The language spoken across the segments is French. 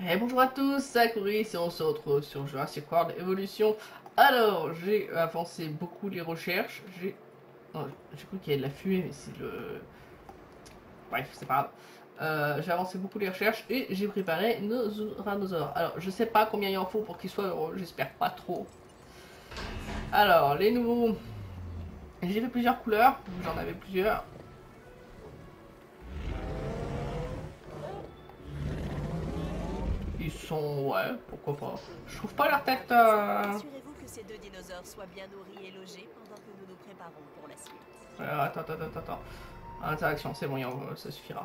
Et bonjour à tous, c'est Coris et on se retrouve sur Jurassic World Evolution. Alors, j'ai avancé beaucoup les recherches. J'ai cru qu'il y avait de la fumée, mais c'est le... Bref, c'est pas grave. J'ai avancé beaucoup les recherches et j'ai préparé nos tyrannosaures. Alors, je sais pas combien il en faut pour qu'ils soient heureux, j'espère pas trop. Alors, les nouveaux... J'ai fait plusieurs couleurs, j'en avais plusieurs. Ils sont... ouais, pourquoi pas. Je trouve pas leur tête... Assurez-vous que ces deux dinosaures soient bien nourris et logés pendant que nous nous préparons pour la suite. Attends. Interaction, c'est bon, ça suffira.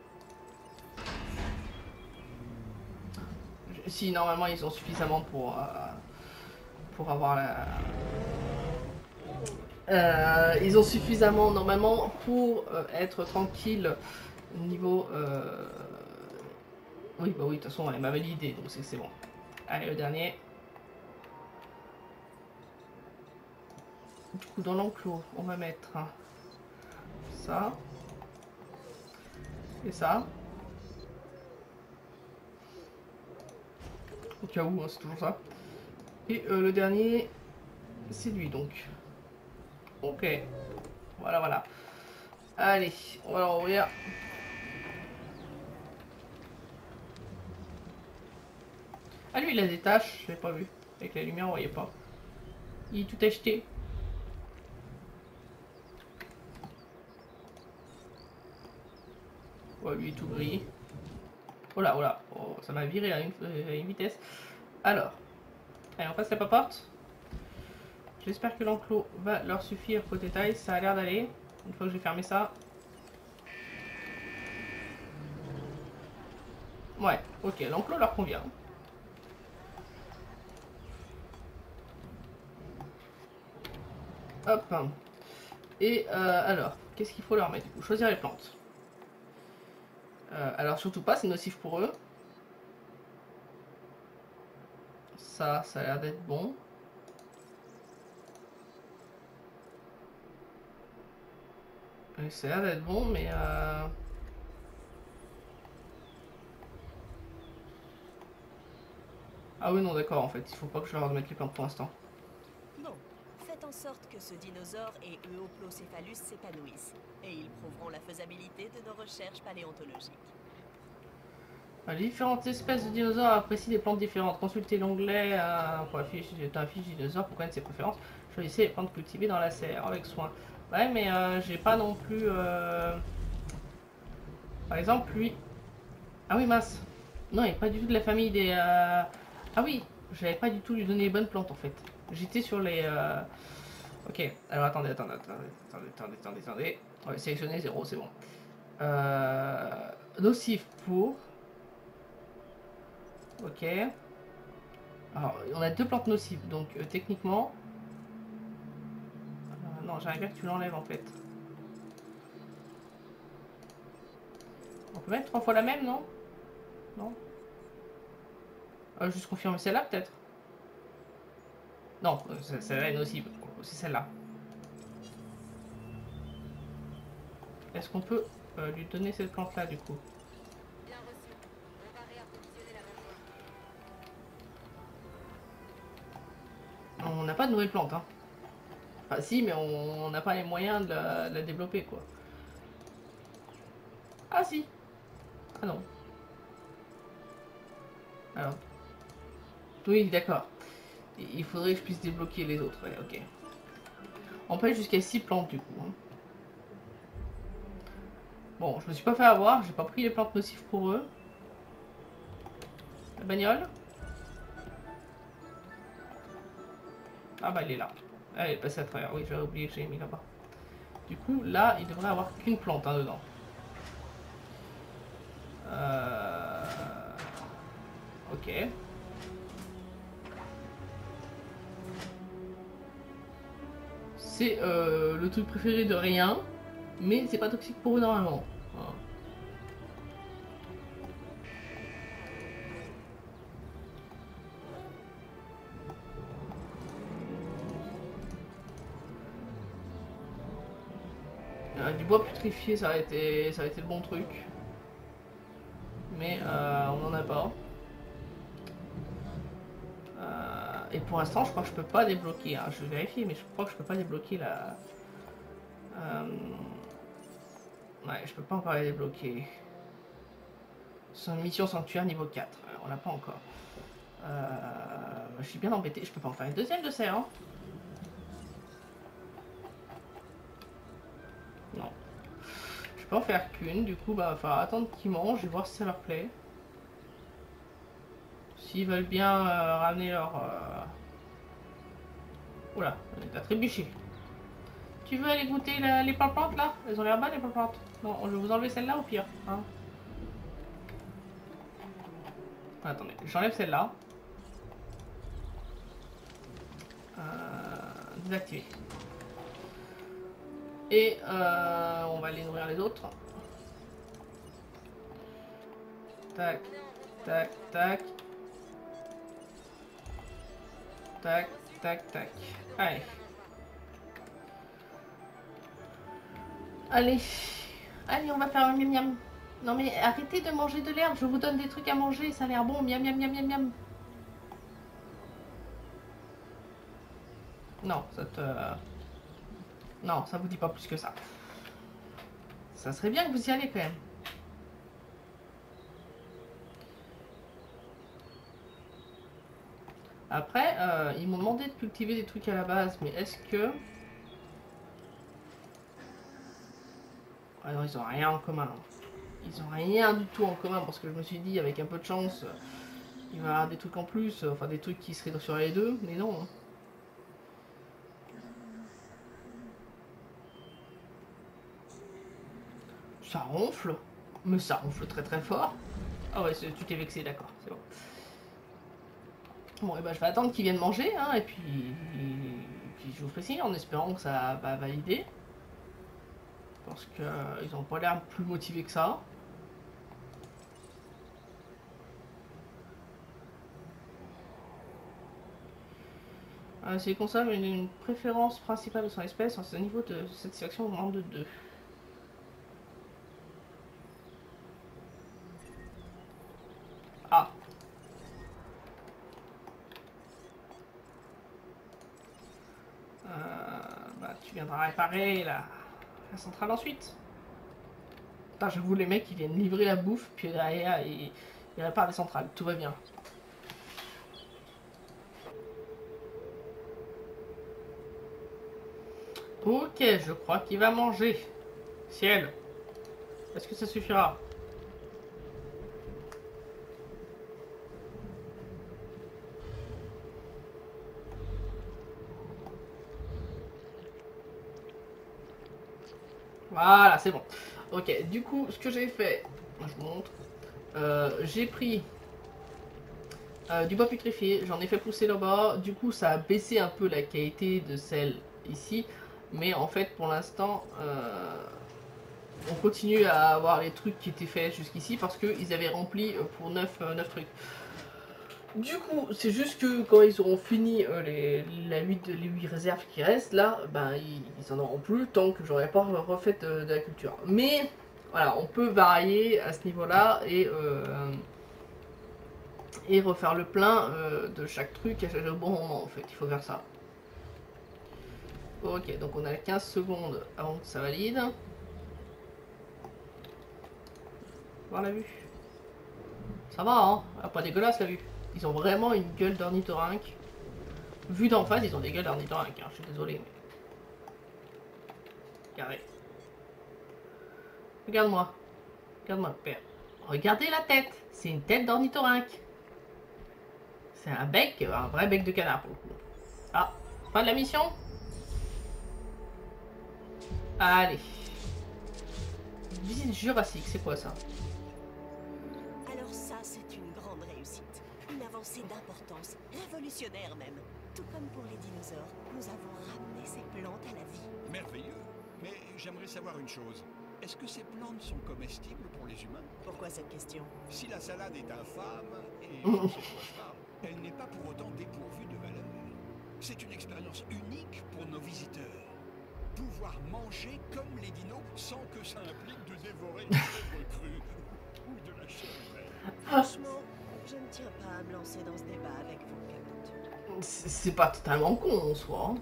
Si, normalement, ils ont suffisamment pour avoir la... ils ont suffisamment, normalement, pour être tranquille niveau... Oui, bah oui, de toute façon, elle m'a validé, donc c'est bon. Allez, le dernier. Du coup, dans l'enclos, on va mettre ça. Et ça. Au cas où, hein, c'est toujours ça. Et le dernier, c'est lui, donc. Ok. Voilà. Allez, on va l'envoyer. Ah, lui, il a des taches, je l'ai pas vu. Avec la lumière, on voyait pas. Il est tout acheté. Ouais, lui, il est tout gris. Oh là. Oh, ça m'a viré à une vitesse. Alors, allez, on passe la paporte. J'espère que l'enclos va leur suffire côté taille. Ça a l'air d'aller. Une fois que j'ai fermé ça. Ouais, ok, l'enclos leur convient. Hop. Et alors, qu'est-ce qu'il faut leur mettre du coup? Choisir les plantes. Alors surtout pas, c'est nocif pour eux. Ça a l'air d'être bon. Ça a l'air d'être bon, mais ah oui, non, d'accord, en fait, il faut pas que je leur mette les plantes pour l'instant. Bon, faites en sorte que ce dinosaure et Euoplocéphalus s'épanouissent, et ils prouveront la faisabilité de nos recherches paléontologiques. Les différentes espèces de dinosaures apprécient des plantes différentes. Consultez l'onglet pour la fiche dinosaure pour connaître ses préférences. Choisissez les plantes cultivées dans la serre avec soin. Ouais, mais j'ai pas non plus... Par exemple, lui... Ah oui, mince. Non, il n'est pas du tout de la famille des... Ah oui, j'avais pas du tout lui donné les bonnes plantes en fait. J'étais sur les... Ok, alors attendez. On va sélectionner 0, c'est bon. Nocif pour... Ok. Alors, on a deux plantes nocives, donc techniquement... non, j'arrive bien que tu l'enlèves en fait. On peut mettre 3 fois la même, non? Non. Juste confirmer celle-là peut-être? Non, celle-là est nocive, c'est celle-là. Est-ce qu'on peut lui donner cette plante-là du coup? Bien reçu. On va réapprovisionner la mangeoire. On n'a pas de nouvelle plante, hein. Enfin si, mais on n'a pas les moyens de la développer, quoi. Ah si. Ah non. Alors. Oui, d'accord. Il faudrait que je puisse débloquer les autres, ouais, ok. On peut aller jusqu'à 6 plantes du coup, hein. Bon, je me suis pas fait avoir, j'ai pas pris les plantes nocives pour eux. La bagnole. Ah bah il est là. Ah, il est passé à travers, oui, j'avais oublié que j'avais mis là-bas. Du coup, là, il devrait avoir qu'une plante hein, dedans. Ok. C'est le truc préféré de rien, mais c'est pas toxique pour eux normalement. Voilà. Du bois putrifié, ça a été le bon truc. Mais on n'en a pas. Et pour l'instant, je crois que je peux pas débloquer. Hein. Je vais vérifier, mais je crois que je peux pas débloquer la... Ouais, je peux pas encore les débloquer. C'est une mission sanctuaire niveau 4. On l'a pas encore. Je suis bien embêté. Je peux pas en faire une deuxième de ça, hein. Non. Je peux en faire qu'une. Du coup, bah, il va falloir attendre qu'ils mangent et voir si ça leur plaît. S'ils veulent bien ramener leur... Oula, t'as trébuché. Tu veux aller goûter les plantes là? Elles ont l'air bonnes les plantes. Non, je vais vous enlever celle-là au pire. Hein. Attendez, j'enlève celle-là. Désactiver. Et on va aller nourrir les autres. Tac, tac, tac. Tac, tac, tac. Allez. Allez. Allez, on va faire un miam miam. Non mais arrêtez de manger de l'herbe, je vous donne des trucs à manger, ça a l'air bon. Miam miam miam miam miam. Non, ça te... Non, ça vous dit pas plus que ça. Ça serait bien que vous y allez quand même. Après, ils m'ont demandé de cultiver des trucs à la base, mais est-ce que... Ah non, ils ont rien en commun. Ils ont rien du tout en commun, parce que je me suis dit, avec un peu de chance, il va y avoir des trucs en plus, enfin des trucs qui seraient sur les deux, mais non. Ça ronfle, mais ça ronfle très très fort. Ah ouais, tu t'es vexé, d'accord, c'est bon. Bon, et ben, je vais attendre qu'ils viennent manger, hein, et puis je vous ferai signe en espérant que ça va valider. Parce qu'ils n'ont pas l'air plus motivés que ça. Ces conserves ont une préférence principale de son espèce, en ce niveau de satisfaction augmente de 2. Ah. Bah, tu viendras réparer la centrale ensuite. Putain, j'avoue, les mecs, ils viennent livrer la bouffe, puis derrière, ils réparent les centrales. Tout va bien. Ok, je crois qu'il va manger. Ciel. Est-ce que ça suffira? Voilà, c'est bon. Ok, du coup, ce que j'ai fait, je vous montre. J'ai pris du bois putréfié, j'en ai fait pousser là-bas. Du coup, ça a baissé un peu la qualité de celle ici. Mais en fait, pour l'instant, on continue à avoir les trucs qui étaient faits jusqu'ici parce qu'ils avaient rempli pour 9 trucs. Du coup, c'est juste que quand ils auront fini les 8 réserves qui restent, là, ben, ils en auront plus tant que j'aurai pas refait de la culture. Mais, voilà, on peut varier à ce niveau-là et refaire le plein de chaque truc au bon moment, en fait. Il faut faire ça. Ok, donc on a 15 secondes avant que ça valide. Voir la vue. Ça va, hein? Pas dégueulasse la vue. Ils ont vraiment une gueule d'ornithorynque. Vu d'en face, ils ont des gueules d'ornithorynque, hein. Je suis désolé. Mais... Carré. Regarde-moi. Regarde-moi, père. Regardez la tête. C'est une tête d'ornithorynque. C'est un bec, un vrai bec de canard pour le coup. Ah, fin de la mission? Allez. Visite jurassique, c'est quoi ça? Alors ça, c'est une grande réussite. Une avancée d'importance, révolutionnaire même. Tout comme pour les dinosaures, nous avons ramené ces plantes à la vie. Merveilleux. Mais j'aimerais savoir une chose. Est-ce que ces plantes sont comestibles pour les humains? Pourquoi cette question? Si la salade est infâme, et je ne sais pas, elle n'est pas pour autant dépourvue de valeur. C'est une expérience unique pour nos visiteurs. Pouvoir manger comme les dinos sans que ça implique de dévorer une chèvre crue ou de la chair humaine. Franchement, je ne tiens pas à me lancer dans ce débat avec vous, Caput. C'est pas totalement con en soi. Hein.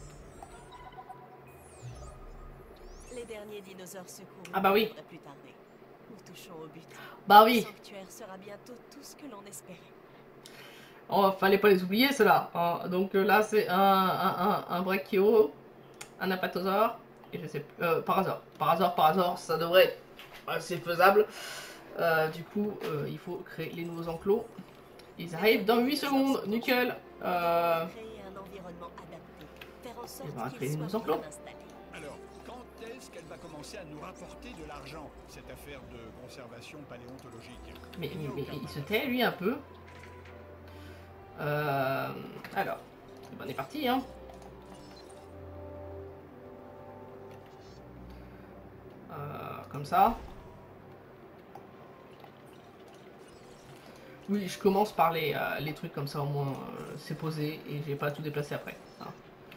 Les derniers dinosaures secourus Ah bah oui. ne devraient plus tarder. Nous touchons au but. Bah Le oui. sanctuaire sera bientôt tout ce que l'on espérait. Oh, fallait pas les oublier ceux-là. Hein. Donc là c'est un brachio, un apatosaure et je sais plus. Parasaure, ça devrait être assez faisable. Du coup, il faut créer les nouveaux enclos. Ils arrivent dans 8 secondes, nickel. Créer un environnement adapté. Faire en sorte Et on va créer qu'ils des soient nouveaux enclos. bien installés. Alors, quand est-ce qu'elle va commencer à nous rapporter de l'argent, cette affaire de conservation paléontologique? Mais Il n'y a aucun il se mal à tait lui un peu. Alors, on est parti hein. Comme ça. Oui, je commence par les trucs comme ça, au moins c'est posé et j'ai pas à tout déplacer après. Hein.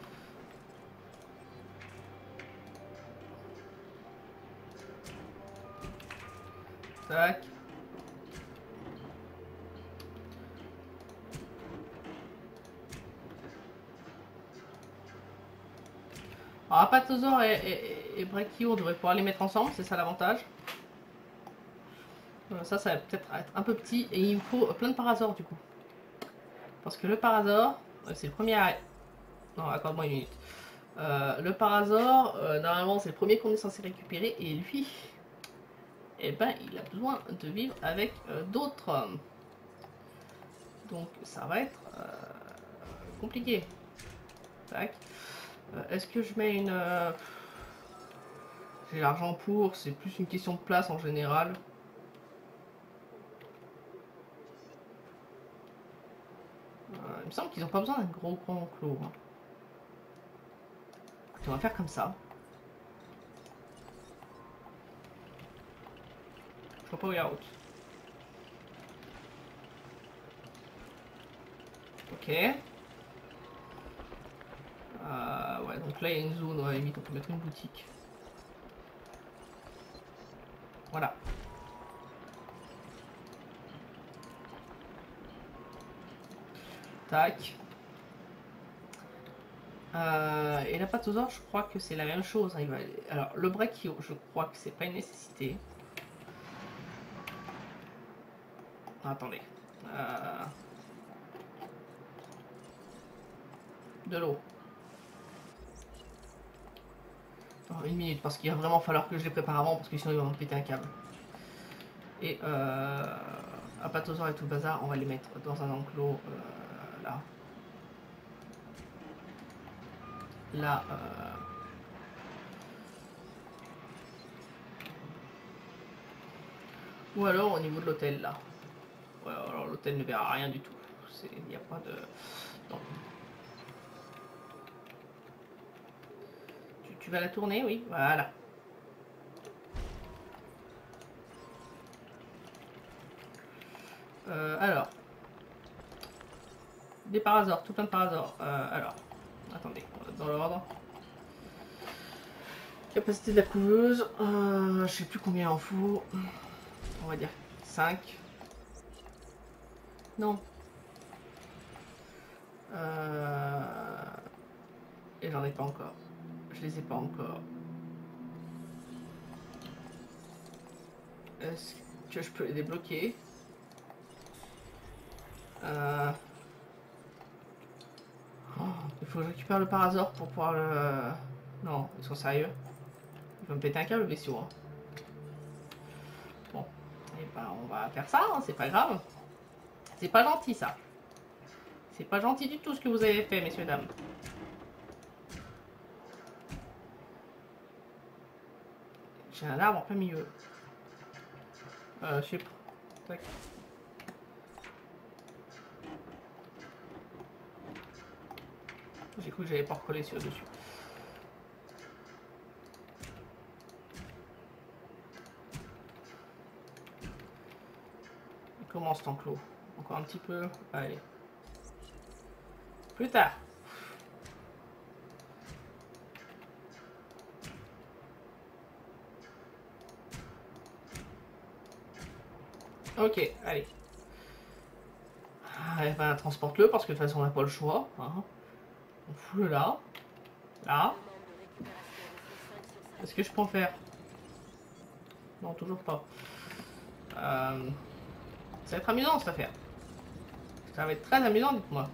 Tac. Alors, Apatosaure et Brachio, on devrait pouvoir les mettre ensemble, c'est ça l'avantage. Ça va peut-être être un peu petit et il me faut plein de parasaures du coup. Parce que le parasaure, c'est le premier à... Non, accorde-moi une minute. Le parasaure, normalement c'est le premier qu'on est censé récupérer et lui, eh ben, il a besoin de vivre avec d'autres. Donc ça va être compliqué. Tac. Est-ce que je mets une... J'ai l'argent pour, c'est plus une question de place en général. Il me semble qu'ils n'ont pas besoin d'un gros enclos. Hein. On va faire comme ça. Je vois pas où il y a route. Ok. Ouais, donc là il y a une zone, à la limite on peut mettre une boutique. Voilà. Tac. Et l'apatosaure, je crois que c'est la même chose. Hein. Alors, le brachio, je crois que c'est pas une nécessité. Attendez. De l'eau. Une minute, parce qu'il va vraiment falloir que je les prépare avant, parce que sinon ils vont me péter un câble. Et apatosaure et tout le bazar, on va les mettre dans un enclos là. Là, ou alors au niveau de l'hôtel là. Ouais, alors l'hôtel ne verra rien du tout. Il n'y a pas de... Non. Tu vas la tourner, oui, voilà. Alors. Des parasaures, tout plein de parasaures. Alors, attendez, dans l'ordre. Capacité de la couveuse, je sais plus combien il en faut. On va dire 5. Non. Et j'en ai pas encore. Je les ai pas encore. Est-ce que je peux les débloquer? Oh, il faut que je récupère le parasaure pour pouvoir le... Non, ils sont sérieux. Ils vont me péter un câble, le vaisseau. Hein. Bon, et ben on va faire ça, hein, c'est pas grave. C'est pas gentil ça. C'est pas gentil du tout ce que vous avez fait, messieurs, dames. J'ai un arbre en plein milieu. Je sais pas. Tac. J'ai cru que j'avais pas recollé sur dessus. Comment cet enclos? Encore un petit peu. Allez. Plus tard. Ok, allez. Ouais, ben, transporte-le parce que de toute façon on n'a pas le choix. Hein. On fout le là. Là. Est-ce que je peux en faire? Non, toujours pas. Ça va être amusant cette affaire. Ça va être très amusant, dites-moi.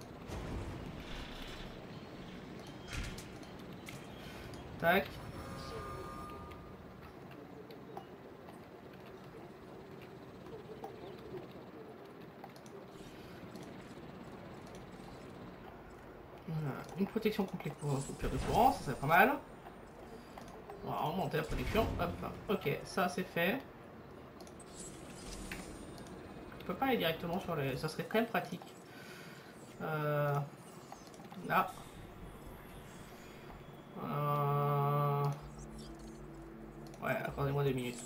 Tac. Voilà. Une protection complète pour coupure de courant, ça serait pas mal. On va remonter la protection. Hop. Ok, ça c'est fait. Je peux pas aller directement sur les... Ça serait très pratique. Là. Ouais, accordez-moi 2 minutes.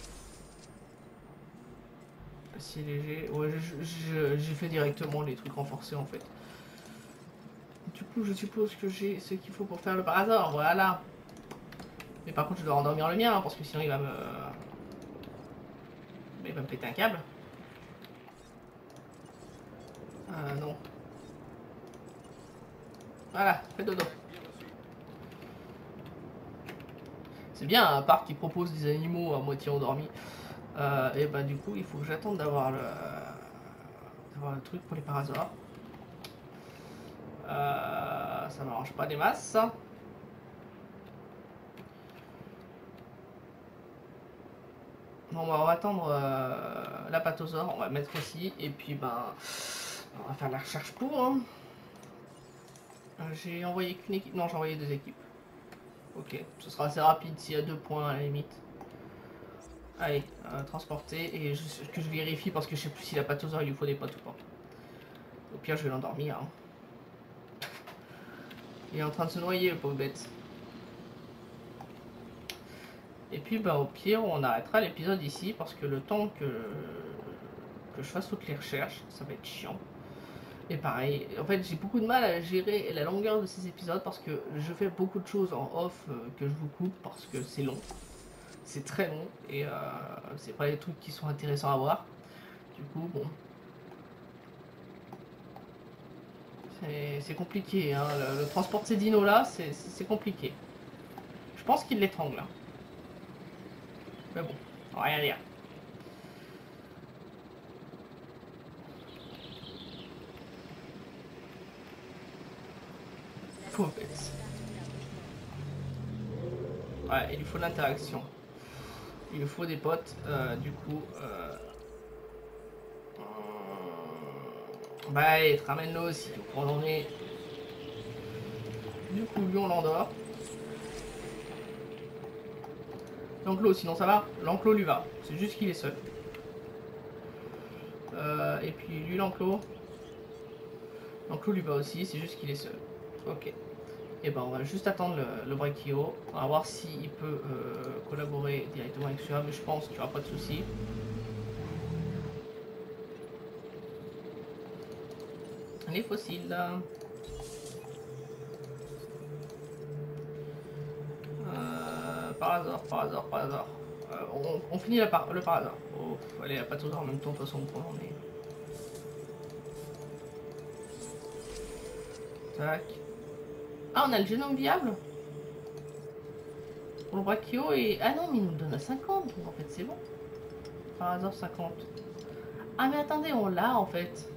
Si léger. Ouais, j'ai fait directement les trucs renforcés en fait. Du coup, je suppose que j'ai ce qu'il faut pour faire le parasor. Voilà. Mais par contre, je dois endormir le mien hein, parce que sinon il va me... Il va me péter un câble. Non. Voilà, fais dodo. C'est bien un parc qui propose des animaux à moitié endormis. Et bah du coup, il faut que j'attende d'avoir le truc pour les parasors. Ça m'arrange pas des masses, ça. Bon, bah, on va attendre l'apatosaure, on va le mettre aussi, et puis ben, on va faire la recherche pour. Hein. J'ai envoyé qu'une équipe, non j'ai envoyé 2 équipes. Ok, ce sera assez rapide s'il y a 2 points à la limite. Allez, transporter, et que je vérifie parce que je sais plus si l'apatosaure il lui faut des potes ou pas. Au pire je vais l'endormir. Hein. Il est en train de se noyer le pauvre bête. Et puis bah au pire on arrêtera l'épisode ici parce que le temps que je fasse toutes les recherches, ça va être chiant. Et pareil, en fait j'ai beaucoup de mal à gérer la longueur de ces épisodes parce que je fais beaucoup de choses en off que je vous coupe parce que c'est long. C'est très long et c'est pas des trucs qui sont intéressants à voir. Du coup bon. C'est compliqué, hein. Le transport de ces dinos là, c'est compliqué. Je pense qu'il l'étrangle. Hein. Mais bon, rien dire. Pauvre bête. Ouais, il lui faut de l'interaction. Il lui faut des potes, du coup. Bah allez, ramène-le aussi. On est. Du coup, lui on l'endort. L'enclos, sinon ça va. L'enclos lui va. C'est juste qu'il est seul. Et puis lui l'enclos. L'enclos lui va aussi, c'est juste qu'il est seul. Ok. Et ben on va juste attendre le Brachio. On va voir s'il peut collaborer directement avec celui-là, mais je pense qu'il n'y aura pas de souci. Les fossiles. Par hasard. On finit le par hasard. Oh, allez, il n'y a pas tout en même temps, de toute façon, on est. Tac. Ah, on a le génome viable pour le Brachio et... Ah non, mais il nous le donne à 50, donc en fait c'est bon. Par hasard 50. Ah mais attendez, on l'a en fait.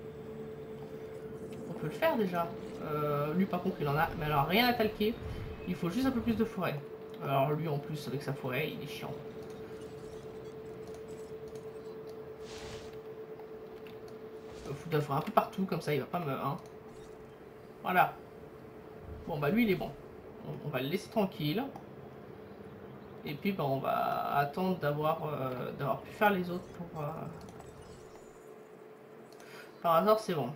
On peut le faire déjà. Lui par contre il en a, mais alors rien à talquer. Il faut juste un peu plus de forêt. Alors lui en plus avec sa forêt, il est chiant. Il faut de la forêt un peu partout, comme ça il va pas me... Hein. Voilà. Bon bah lui il est bon. On va le laisser tranquille. Et puis bah, on va attendre d'avoir pu faire les autres pour... Par hasard c'est bon.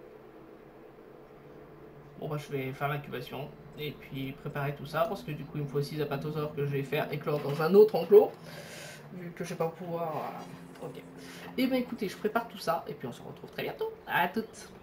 Bon bah je vais faire l'incubation et puis préparer tout ça parce que du coup il me faut aussi des apatosaures que je vais faire éclore dans un autre enclos. Vu que je vais pas pouvoir... Ok. Et ben écoutez, je prépare tout ça et puis on se retrouve très bientôt. À toutes.